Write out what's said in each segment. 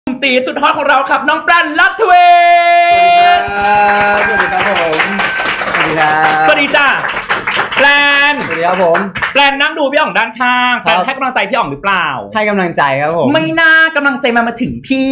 ตีสุดฮอตของเราครับน้องแปลนลัทเวศสวัสดีครับผมสวัสดีครับสวัสดีจ้าแปลนสวัสดีครับผมแปลนนั่งดูพี่อ๋องด้านข้างแปลนให้กำลังใจพี่อ๋องหรือเปล่าให้กำลังใจครับผมไม่น่ากำลังใจมาถึงพี่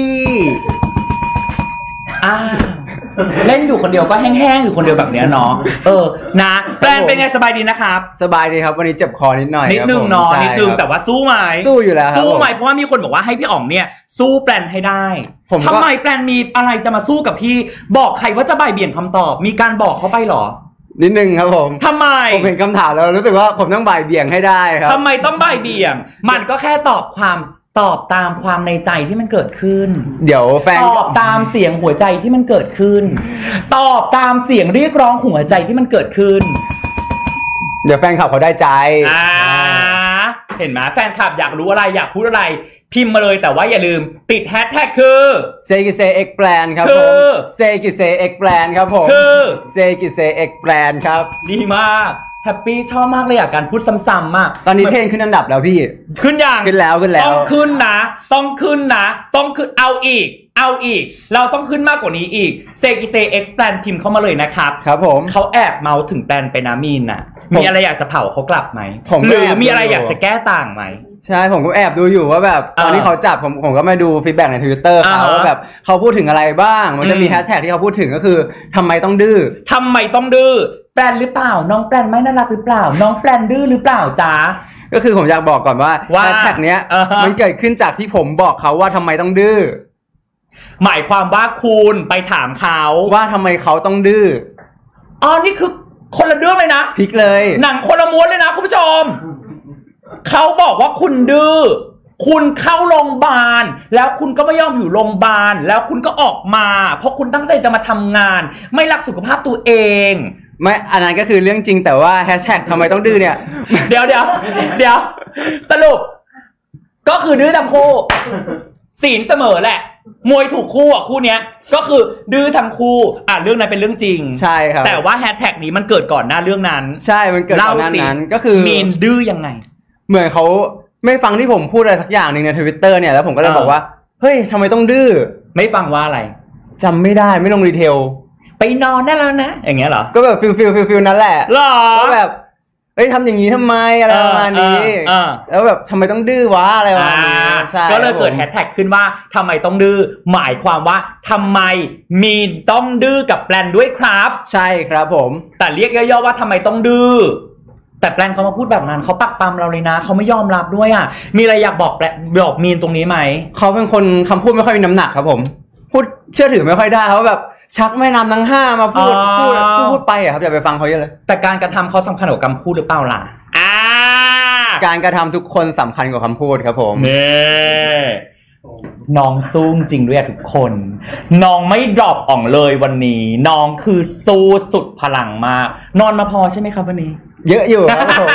เล่นอยู่คนเดียวก็แห้งๆอยู่คนเดียวแบบนี้เนาะนะแปลนเป็นไงสบายดีนะครับสบายดีครับวันนี้เจ็บคอนิดหน่อยนิดนึงเนาะนิดนึงแต่ว่าสู้ไหมสู้อยู่แล้วสู้ไหมเพราะว่ามีคนบอกว่าให้พี่อ๋องเนี่ยสู้แปลนให้ได้ทำไมแปลนมีอะไรจะมาสู้กับพี่บอกใครว่าจะบ่ายเบี่ยงคำตอบมีการบอกเขาไปหรอนิดนึงครับผมทำไมผมเห็นคำถามแล้วรู้สึกว่าผมต้องบ่ายเบี่ยงให้ได้ครับทำไมต้องบ่ายเบี่ยงมันก็แค่ตอบตามความในใจที่มันเกิดขึ้นเดี๋ยวแฟนตอบตามเสียงหัวใจที่มันเกิดขึ้นตอบตามเสียงเรียกร้องหัวใจที่มันเกิดขึ้นเดี๋ยวแฟนคลับเขาได้ใจเห็นไหมแฟนคลับอยากรู้อะไรอยากพูดอะไรพิมพ์มาเลยแต่ว่าอย่าลืมติดแฮชแท็กคือ Say Kiss Say X Plan ครับผม Say Kiss Say X Plan ครับผม Say Kiss Say X Plan ครับดีมากแฮปปี้ชอบมากเลยการพูดซ้ำๆมากตอนนี้เพลงขึ้นอันดับแล้วพี่ขึ้นยังขึ้นแล้วต้องขึ้นนะต้องขึ้นเอาอีกเราต้องขึ้นมากกว่านี้อีก Say Kiss Say X Plan พิมพ์เข้ามาเลยนะครับครับผมเขาแอบเมาถึงแปลนไปนะมีนน่ะมีอะไรอยากจะเผาเขากลับไหมหรือมีอะไรอยากจะแก้ต่างไหมใช่ผมก็แอบดูอยู่ว่าแบบตอนที่เขาจับผมก็มาดูฟีดแบ็กใน Twitter เขาว่าแบบเขาพูดถึงอะไรบ้างมันจะมีแฮชแท็กที่เขาพูดถึงก็คือทำไมต้องดื้อแปลนหรือเปล่าน้องแปลนไม่น่ารักหรือเปล่าน้องแปลนดื้อหรือเปล่าจ๊ะก็คือผมอยากบอกก่อนว่าแฮชแท็กเนี้ยมันเกิดขึ้นจากที่ผมบอกเขาว่าทำไมต้องดื้อหมายความว่าคุณไปถามเขาว่าทำไมเขาต้องดื้อนี่คือคนละเรื่องเลยนะพลิกเลยหนังคนละม้วนเลยนะคุณผู้ชมเขาบอกว่าคุณดื้อคุณเข้าโรงพยาบาลแล้วคุณก็ไม่ยอมอยู่โรงพยาบาลแล้วคุณก็ออกมาเพราะคุณตั้งใจจะมาทำงานไม่รักสุขภาพตัวเองไม่อันนั้นก็คือเรื่องจริงแต่ว่าแฮชแท็กทำไมต้องดื้อเนี่ยเดี๋ยวสรุปก็คือดื้อทั้งคู่ศีลเสมอแหละมวยถูกคู่คู่เนี้ยก็คือดื้อทั้งคู่เรื่องนั้นเป็นเรื่องจริงใช่ครับแต่ว่าแฮชแท็กนี้มันเกิดก่อนหน้าเรื่องนั้นใช่มันเกิดก่อนหน้านั้นก็คือมีนดื้อยังไงเหมือนเขาไม่ฟังที่ผมพูดอะไรสักอย่างหนึ่งใน Twitter เนี่ยแล้วผมก็เลยบอกว่าเฮ้ยทำไมต้องดื้อไม่ฟังว่าอะไรจำไม่ได้ไม่ลงดีเทลไปนอนได้แล้วนะอย่างเงี้ยเหรอก็แบบฟิลนั้นแหละหรอก็แบบเฮ้ยทำอย่างนี้ทำไมอะไรประมาณนี้แล้วแบบทำไมต้องดื้อวะอะไรประมาณนี้ก็เลยเกิดแฮชแท็กขึ้นว่าทำไมต้องดื้อหมายความว่าทำไมมีนต้องดื้อกับแปลนด้วยครับใช่ครับผมแต่เรียกย่อๆว่าทำไมต้องดื้อแต่แปลนเขามาพูดแบบนั้นเขาปักปั๊มเราเลยนะเขาไม่ยอมรับด้วยมีอะไรอยากบอกมีนตรงนี้ไหมเขาเป็นคนคำพูดไม่ค่อยมีน้ำหนักครับผมพูดเชื่อถือไม่ค่อยได้เขาแบบชักแม่น้ำทั้งห้ามาพูดไปครับอย่าไปฟังเขาเยอะเลยแต่การกระทำเขาสำคัญกว่าคำพูดหรือเปล่าล่ะการกระทำทุกคนสำคัญกว่าคำพูดครับผมเนี่ยน้องสู้จริงด้วยทุกคนน้องไม่ดรอปอ่องเลยวันนี้น้องคือสู้สุดพลังมากนอนมาพอใช่ไหมครับวันนี้เยอะอยู่ครับผม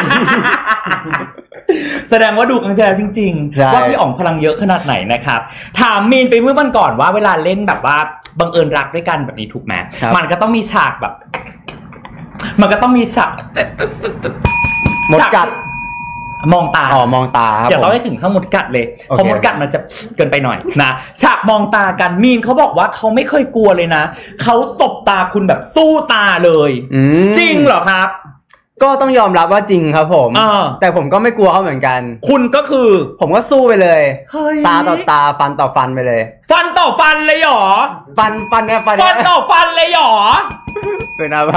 แสดงว่าดูครั้งที่แล้วจริงๆว่าพี่อ๋องพลังเยอะขนาดไหนนะครับถามมีนไปเมื่อวันก่อนว่าเวลาเล่นแบบว่าบังเอิญรักด้วยกันแบบนี้ถูกไหมมันก็ต้องมีฉากแบบมันก็ต้องมีฉากมดกัดมองตามองตาอย่าเล่าให้ถึงข้างมดกัดเลยเพราะมดกัดมันจะเกินไปหน่อยนะฉากมองตากันมีนเขาบอกว่าเขาไม่เคยกลัวเลยนะเขาสบตาคุณแบบสู้ตาเลยจริงเหรอครับก็ต้องยอมรับว่าจริงครับผมแต่ผมก็ไม่กลัวเขาเหมือนกันคุณก็คือผมก็สู้ไปเลยตาต่อตาฟันต่อฟันไปเลยฟันต่อฟันเลยหรอฟันเนี่ยฟันต่อฟันเลยหรอเป็นอะไร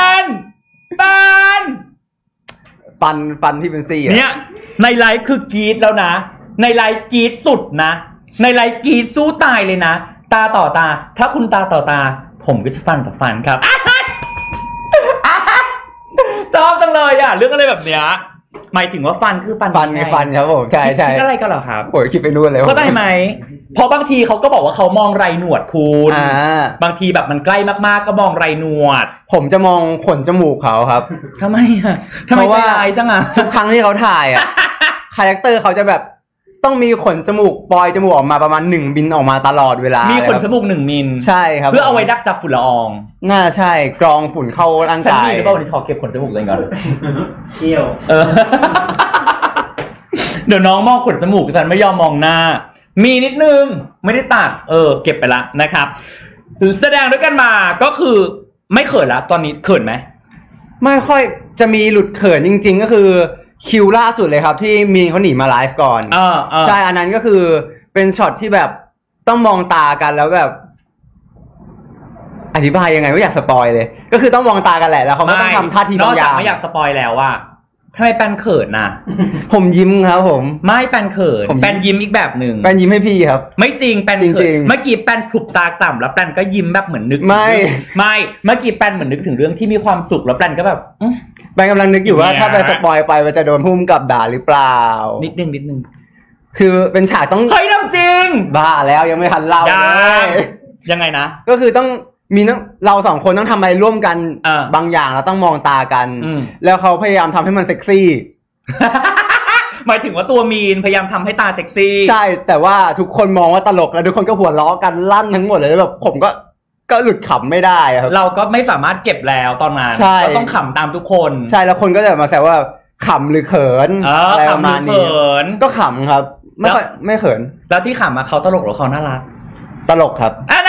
ฟันที่เป็นซี่เนี่ยในไลฟ์คือกรีดแล้วนะในไลฟ์กรีดสุดนะในไลฟ์กรีดสู้ตายเลยนะตาต่อตาถ้าคุณตาต่อตาผมก็จะฟันต่อฟันครับชอบจังเลยเรื่องอะไรแบบเนี้ยหมายถึงว่าฟันคือฟันครับผมใช่คิดอะไรกันเหรอครับโอ้ยคิดไปนู่นเลยเข้าใจไหมเพราะบางทีเขาก็บอกว่าเขามองไรหนวดคุณบางทีแบบมันใกล้มากๆก็มองไรหนวดผมจะมองขนจมูกเขาครับทำไมใจร้ายจังทุกครั้งที่เขาถ่ายคาแรคเตอร์เขาจะแบบต้องมีขนจมูกปลอยจมูกออกมาประมาณ1 มิลออกมาตลอดเวลามีขนจมูก1 มิลใช่ครับเพื่อเอาไว้ดักจับฝุ่นละอองน่าใช่กรองฝุ่นเข้าร่างกายฉันมีหรือเปล่าวันนี้ขอเก็บขนจมูกเลยก่อนเที่ยวเดี๋ยวน้องมองขนจมูกฉันไม่ยอมมองหน้ามีนิดนึงไม่ได้ตัดเก็บไปละนะครับแสดงด้วยกันมาก็คือไม่เขินละตอนนี้เขินไหมไม่ค่อยจะมีหลุดเขินจริงๆก็คือคิวล่าสุดเลยครับที่มีนเขาหนีมาไลฟ์ก่อนใช่อันนั้นก็คือเป็นช็อตที่แบบต้องมองตากันแล้วแบบอธิบายยังไงไม่อยากสปอยเลยก็คือต้องมองตากันแหละแล้วเขาก็ต้องทำท่าทีบางอย่างไม่อยากสปอยแล้วว่าทำไมแปนเขินน่ะผมยิ้มครับผมไม่แปนเขินแปนยิ้มอีกแบบหนึ่งแปนยิ้มให้พี่ครับไม่จริงแปนเขินเมื่อกี้แปนผลุบตาต่ำแล้วแปนก็ยิ้มแบบเหมือนนึกไม่เมื่อกี้แปนเหมือนนึกถึงเรื่องที่มีความสุขแล้วแปนก็แบบแปนกำลังนึกอยู่ว่าถ้าไปสปอยไปมันจะโดนพุ่มกับด่าหรือเปล่านิดนึงคือเป็นฉากต้องเฮ้ยน้ำจริงบ้าแล้วยังไม่ทันเล่าเลยยังไงนะก็คือต้องมีเราสองคนต้องทำอะไรร่วมกันบางอย่างแล้วต้องมองตากันแล้วเขาพยายามทำให้มันเซ็กซี่หมายถึงว่าตัวมีนพยายามทำให้ตาเซ็กซี่ใช่แต่ว่าทุกคนมองว่าตลกแล้วทุกคนก็หัวเราะกันลั่นทั้งหมดเลยแบบผมก็หลุดขำไม่ได้ครับเราก็ไม่สามารถเก็บแล้วตอนนั้นก็ต้องขำตามทุกคนใช่แล้วคนก็จะมาแซวว่าขำหรือเขินอะไรประมาณนี้ก็ขำครับไม่เขินแล้วที่ขำมาเขาตลกหรือเขาน่ารักตลกครับ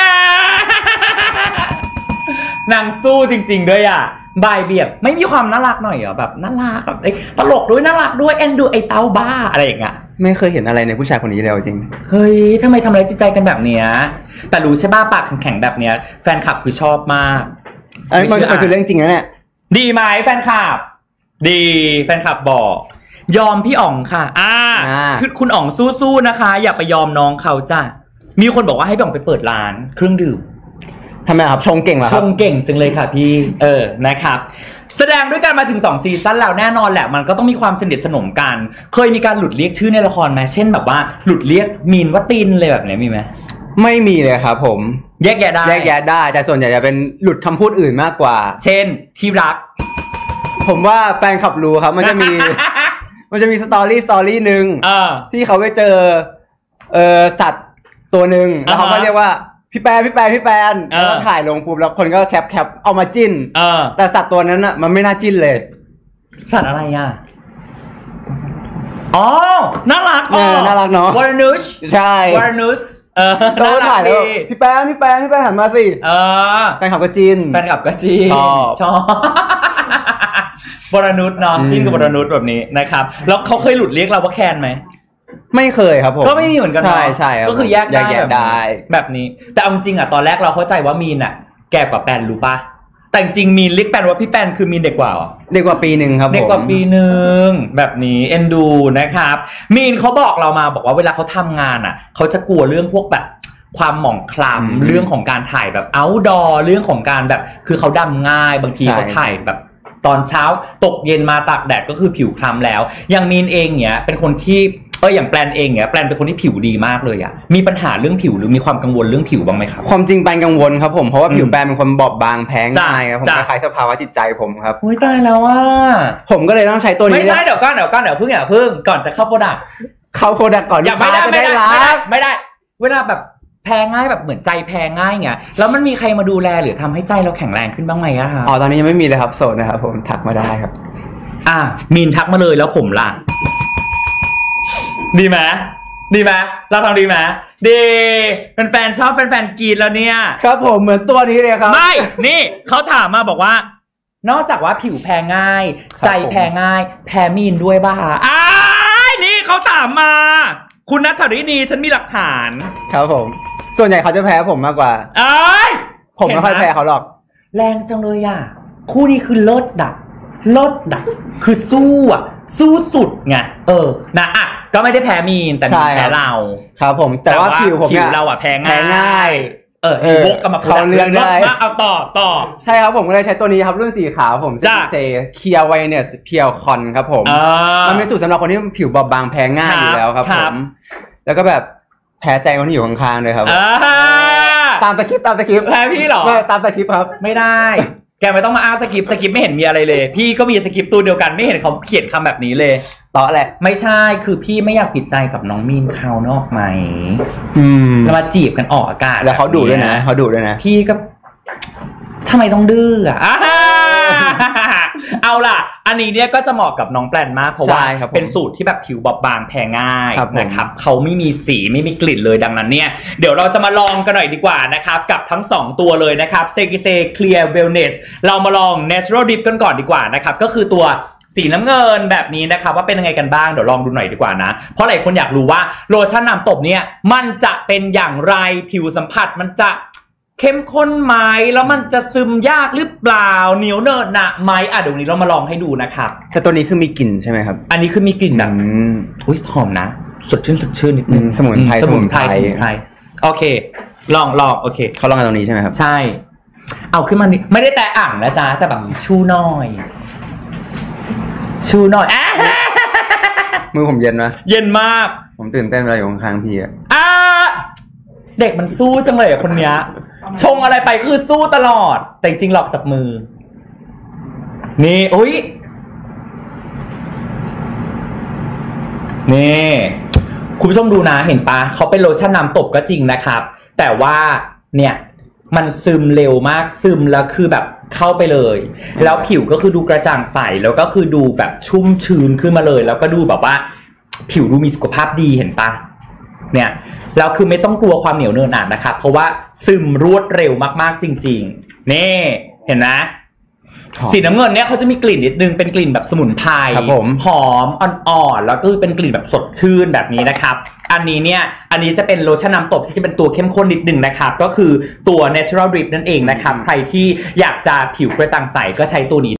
นางสู้จริงๆด้วยอ่ะบายเบียบไม่มีความน่ารักหน่อยเหรอแบบน่ารักแบบตลกด้วยน่ารักด้วยเอ็นดูไอ้เต้าบ้าอะไรอย่างเงี้ยไม่เคยเห็นอะไรในผู้ชายคนนี้เลยจริงเฮ้ยทำไมทำอะไรจิตใจกันแบบเนี้ยแต่รู้ใช่ป่ะปากแข็งๆแบบเนี้ยแฟนคลับคือชอบมากมันคือเรื่องจริงนะเนี่ยดีไหมแฟนคลับดีแฟนคลับบอกยอมพี่อ๋องค่ะคือคุณอ๋องสู้ๆนะคะอย่าไปยอมน้องเขาจ้ะมีคนบอกว่าให้พี่อ๋องไปเปิดร้านเครื่องดื่มทำไมครับชงเก่งเหรอครับชงเก่งจังเลยค่ะพี่นะครับแสดงด้วยกันมาถึง2ซีซั่นแล้วแน่นอนแหละมันก็ต้องมีความสนิทสนมกันเคยมีการหลุดเรียกชื่อในละครไหมเช่นแบบว่าหลุดเรียกมีนว่าตินเลยแบบนี้มีไหมไม่มีเลยครับผมแยกแยะได้แต่ส่วนใหญ่จะเป็นหลุดคำพูดอื่นมากกว่าเช่นที่รักผมว่าแฟนขับรู้ครับมันจะมีสตอรี่นึงที่เขาไปเจอสัตว์ตัวหนึ่งแล้วเขาก็เรียกว่าพี่แปนแล้วถ่ายลงปุ๊บแล้วคนก็แคปเอามาจิ้นแต่สัตว์ตัวนั้นอ่ะมันไม่น่าจิ้นเลยสัตว์อะไรอ่ะอ๋อน่ารักน่ารักเนาะวานุชใช่วานุชเราถ่ายแล้วพี่แปนหันมาสิแฟนคลับก็จิ้นชอบวานุชเนาะจิ้นกับวานุชแบบนี้นะครับแล้วเขาเคยหลุดเรียกเราว่าแคนไหมไม่เคยครับผมก็ไม่มีเหมือนกันใช่ก็คือแยกได้แบบนี้แต่เอาจริงอ่ะตอนแรกเราเข้าใจว่ามีนอ่ะแก่กว่าแปนรู้ปะแต่จริงมีนเรียกแปนว่าพี่แปนคือมีนเด็กกว่าเด็กกว่าปีนึงครับผมเด็กกว่าปีนึงแบบนี้เอ็นดูนะครับมีนเขาบอกเรามาบอกว่าเวลาเขาทำงานอ่ะเขาจะกลัวเรื่องพวกแบบความหมองคล้ำเรื่องของการถ่ายแบบเอาท์ดอร์เรื่องของการแบบคือเขาดำง่ายบางทีเขาถ่ายแบบตอนเช้าตกเย็นมาตากแดดก็คือผิวคล้ำแล้วอย่างมีนเองเนี่ยเป็นคนที่อย่างแปลนเองเนี่ยแปลนเป็นคนที่ผิวดีมากเลยอ่ะมีปัญหาเรื่องผิวหรือมีความกังวลเรื่องผิวบ้างไหมครับความจริงแปลนกังวลครับผมเพราะว่าผิวแปลนเป็นคนบอบบางแพ้ง่ายครับผมคล้ายๆสภาวะจิตใจผมครับโอ้ยตายแล้วว่าผมก็เลยต้องใช้ตัวนี้ไม่ใช่เดี๋ยวก่อนเพิ่งก่อนจะเข้าโปรดักต์ก่อนอย่าไม่ได้เวลาแบบแพ้ง่ายแบบเหมือนใจแพ้ง่ายไงแล้วมันมีใครมาดูแลหรือทำให้ใจเราแข็งแรงขึ้นบ้างไหมอะคะตอนนี้ยังไม่มีเลยครับโสดนะครับผมทักมาได้ครับมีนทักมาเลยแล้วผมล่ะดีไหมเราทำดีไหมดีแฟนชอบแฟนกรีดแล้วเนี่ยครับผมเหมือนตัวนี้เลยครับไม่นี่เขาถามมาบอกว่านอกจากว่าผิวแพ้ง่ายใจแพ้ง่ายแพ้มีนด้วยบ้านี่เขาถามมาคุณณัฐรินีฉันมีหลักฐานครับผมส่วนใหญ่เขาจะแพ้ผมมากกว่าผมไม่ค่อยแพ้เขาหรอกแรงจังเลยอ่ะคู่นี้คือเลิศดักคือสู้สุดไงนะก็ไม่ได้แพ้มีนแต่มีแพ้เราครับผมแต่ว่าผิวผมเนี่ยเราแพ้ง่ายวกกันมาเขาเลือกได้เอาต่อใช่ครับผมก็เลยใช้ตัวนี้ครับรุ่นสีขาวผมเซเคียร์ไวเนสเพียวคอนครับผมมันเป็นสูตรสำหรับคนที่ผิวบอบบางแพ้ง่ายอยู่แล้วครับผมแล้วก็แบบแพ้ใจคนที่อยู่ข้างๆเลยครับตามสคริปต์แพ้พี่หรอตามสคริปต์ครับไม่ได้แกไม่ต้องมาอ้างสคริปต์ไม่เห็นมีอะไรเลยพี่ก็มีสคริปต์ตัวเดียวกันไม่เห็นเขาเขียนคำแบบนี้เลยต่อแหละไม่ใช่คือพี่ไม่อยากปิดใจกับน้องมีนเขานอกไหมแล้วมาจีบกันออกอากาศแล้วเขาดุด้วยนะพี่ก็ทำไมต้องดื้อเอาล่ะอันนี้เนี่ยก็จะเหมาะกับน้องแปลนมากเพราะว่าเป็นสูตรที่แบบผิวบอบบางแพ้ง่ายนะครับเขาไม่มีสีไม่มีกลิ่นเลยดังนั้นเนี่ยเดี๋ยวเราจะมาลองกันหน่อยดีกว่านะครับกับทั้ง2ตัวเลยนะครับเซกิเซเคลียร์เวลเนสเรามาลอง Natural Dip กันก่อนดีกว่านะครับก็คือตัวสีน้ำเงินแบบนี้นะครับว่าเป็นยังไงกันบ้างเดี๋ยวลองดูหน่อยดีกว่านะเพราะหลายคนอยากรู้ว่าโลชั่นน้ำตบเนี่ยมันจะเป็นอย่างไรผิวสัมผัสมันจะเข้มข้นไหมแล้วมันจะซึมยากหรือเปล่าเหนียวเนอะหนะไหมเดี๋ยวนี้เรามาลองให้ดูนะครับแต่ตัวนี้คือมีกลิ่นใช่ไหมครับอันนี้คือมีกลิ่นแบบอุ้ยหอมนะสดชื่นนิดนึงสมุนไพรโอเคลองโอเคเขาลองกันตรงนี้ใช่ไหมครับใช่เอาขึ้นมาไม่ได้แต่อ่างนะจ๊ะแต่แบบชูหน่อยมือผมเย็นนะเย็นมากผมตื่นเต้นเวลาอยู่ข้างๆพี่เด็กมันสู้จังเลยคนเนี้ยชงอะไรไปคือสู้ตลอดแต่จริงหลอกจับมือนี่อุ้ยนี่คุณผู้ชมดูนะเห็นปะเขาเป็นโลชั่นน้ำตบก็จริงนะครับแต่ว่าเนี่ยมันซึมเร็วมากซึมแล้วคือแบบเข้าไปเลยแล้วผิวก็คือดูกระจ่างใสแล้วก็คือดูแบบชุ่มชื้นขึ้นมาเลยแล้วก็ดูแบบว่าผิวดูมีสุขภาพดีเห็นปะเนี่ยแล้วคือไม่ต้องกลัวความเหนียวเนอะหนะนะครับเพราะว่าซึมรวดเร็วมากๆจริงๆนี่เห็นนะสีน้ำเงินเนี่ยเขาจะมีกลิ่นนิดนึงเป็นกลิ่นแบบสมุนไพรหอมอ่อนๆแล้วก็เป็นกลิ่นแบบสดชื่นแบบนี้นะครับอันนี้จะเป็นโลชั่นน้ำตบที่จะเป็นตัวเข้มข้นนิดนึงนะครับก็คือตัว Natural Drip นั่นเองนะครับใครที่อยากจะผิวกระจ่างใสก็ใช้ตัวนี้